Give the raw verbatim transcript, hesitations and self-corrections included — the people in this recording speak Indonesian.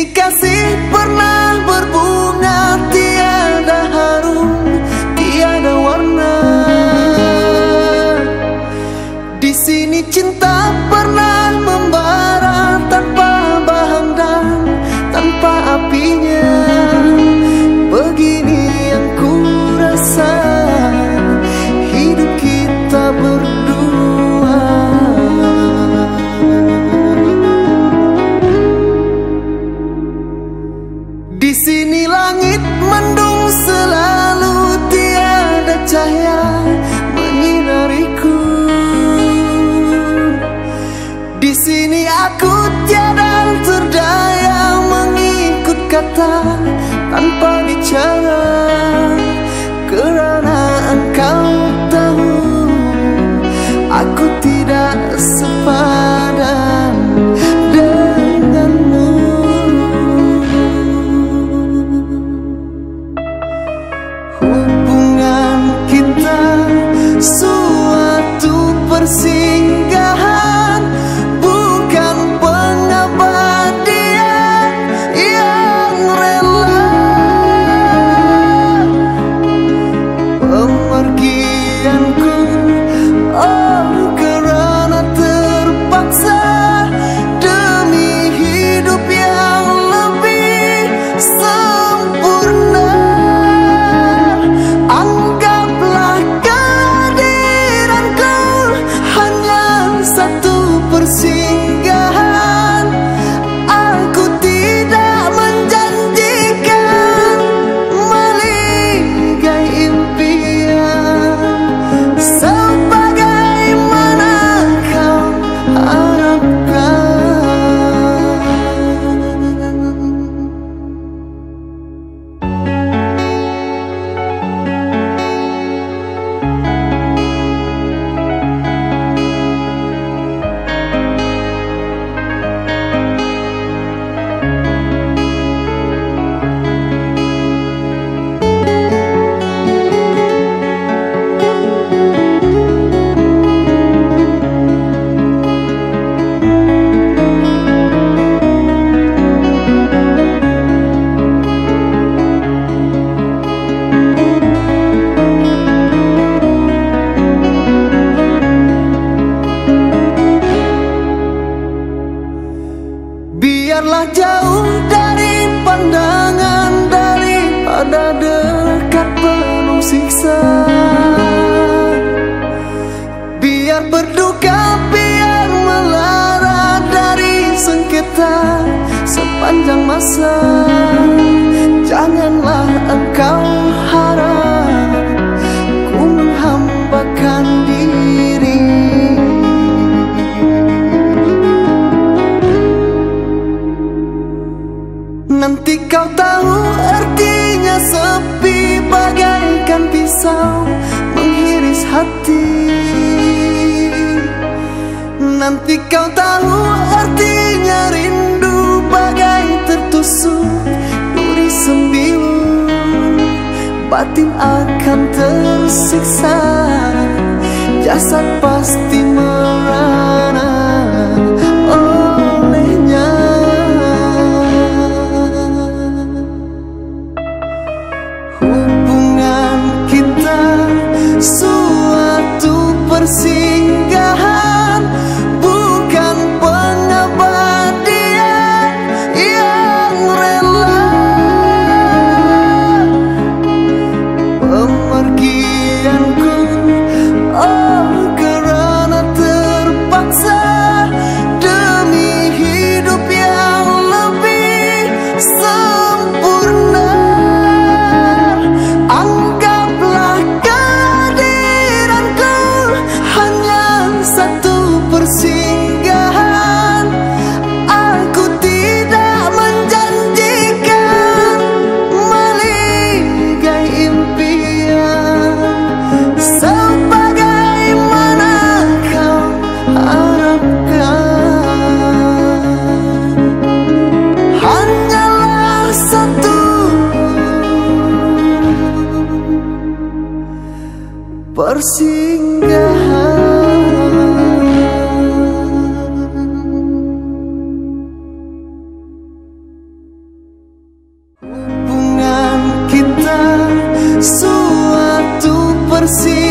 sini kasih pernah berbunga, tiada harum, tiada warna. Di sini cinta pernah membara tanpa bahan dan tanpa apinya. Begini yang ku rasa hidup kita berdua. Di sini langit mendung selalu, tiada cahaya menyinariku. Di sini aku tiada terdaya mengikut kata tanpa bicara, kerana engkau tahu aku tidak sepadan denganmu. Hubungan kita suatu persinggahan, bukan pengabadian yang rela. Pemergianku oh kerana terpaksa demi hidup yang lebih sempurna. Anggaplah kehadiranku hanya satu persinggahan. Aku tidak menjanjikan meligai impian sebagaimana kau harapkan. Biarlah jauh dari pandangan daripada dekat penuh siksa. Biar berduka, biar melara dari sengketa sepanjang masa. Janganlah engkau harap ku menghambakan diri. Nanti kau tahu artinya sepi, bagaikan pisau menghiris hati. Nanti kau tahu artinya rindu, bagai tertusuk duri sembilu. Batin akan tersiksa, jasad pasti merana olehnya. Hubungan kita suatu persinggahan, bukan pengabadian yang rela. Pemergianku oh kerana terpaksa demi hidup yang lebih sempurna. Anggaplah kehadiranku hanya satu persinggahan. Aku tidak menjanjikan meligai impian sebagaimana kau harapkan. Hanyalah satu persinggahan. kasih